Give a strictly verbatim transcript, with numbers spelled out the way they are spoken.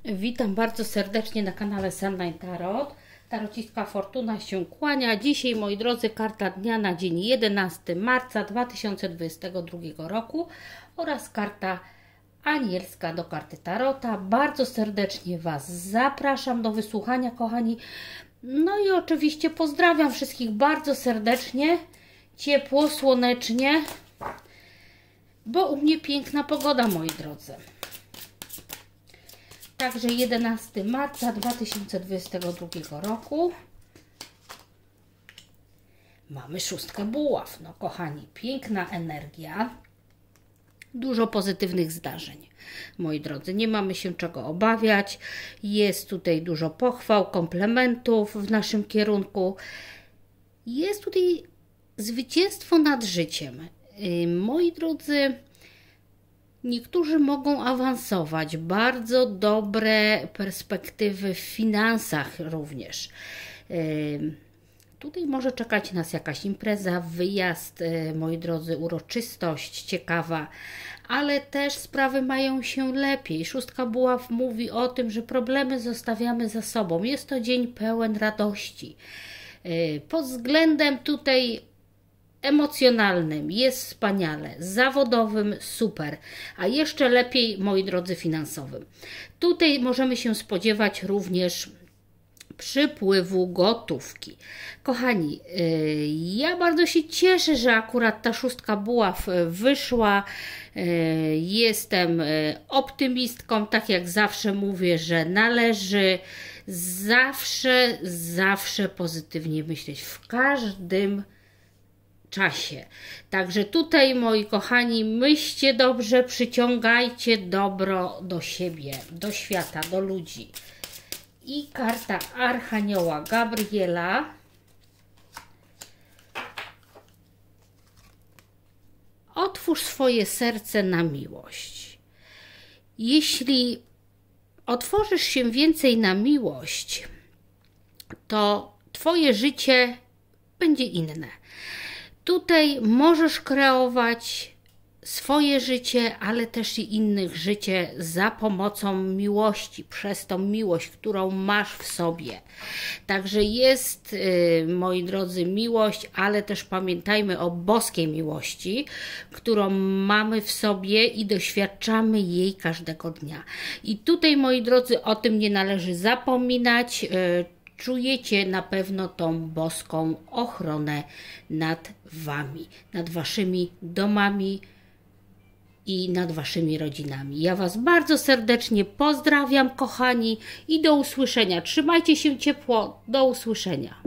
Witam bardzo serdecznie na kanale Sunlight Tarot. Tarocistka Fortuna się kłania. Dzisiaj, moi drodzy, karta dnia na dzień jedenasty marca dwa tysiące dwudziestego drugiego roku oraz karta anielska do karty Tarota. Bardzo serdecznie Was zapraszam do wysłuchania, kochani. No i oczywiście pozdrawiam wszystkich bardzo serdecznie, ciepło, słonecznie, bo u mnie piękna pogoda, moi drodzy. Także jedenastego marca dwa tysiące dwudziestego drugiego roku mamy szóstkę buław. No kochani, piękna energia, dużo pozytywnych zdarzeń, moi drodzy. Nie mamy się czego obawiać. Jest tutaj dużo pochwał, komplementów w naszym kierunku. Jest tutaj zwycięstwo nad życiem. Moi drodzy, niektórzy mogą awansować, bardzo dobre perspektywy w finansach również. Yy, tutaj może czekać nas jakaś impreza, wyjazd, yy, moi drodzy, uroczystość ciekawa, ale też sprawy mają się lepiej. Szóstka buław mówi o tym, że problemy zostawiamy za sobą. Jest to dzień pełen radości. Yy, pod względem tutaj emocjonalnym jest wspaniale, zawodowym super, a jeszcze lepiej, moi drodzy, finansowym. Tutaj możemy się spodziewać również przypływu gotówki. Kochani, yy, ja bardzo się cieszę, że akurat ta szóstka buław wyszła. Yy, jestem yy, optymistką, tak jak zawsze mówię, że należy zawsze, zawsze pozytywnie myśleć w każdym czasie. Także tutaj, moi kochani, myślcie dobrze, przyciągajcie dobro do siebie, do świata, do ludzi. I karta Archanioła Gabriela. Otwórz swoje serce na miłość. Jeśli otworzysz się więcej na miłość, to Twoje życie będzie inne. Tutaj możesz kreować swoje życie, ale też i innych życie za pomocą miłości, przez tą miłość, którą masz w sobie. Także jest, yy, moi drodzy, miłość, ale też pamiętajmy o boskiej miłości, którą mamy w sobie i doświadczamy jej każdego dnia. I tutaj, moi drodzy, o tym nie należy zapominać. Yy, Czujecie na pewno tą boską ochronę nad Wami, nad Waszymi domami i nad Waszymi rodzinami. Ja Was bardzo serdecznie pozdrawiam, kochani, i do usłyszenia. Trzymajcie się ciepło, do usłyszenia.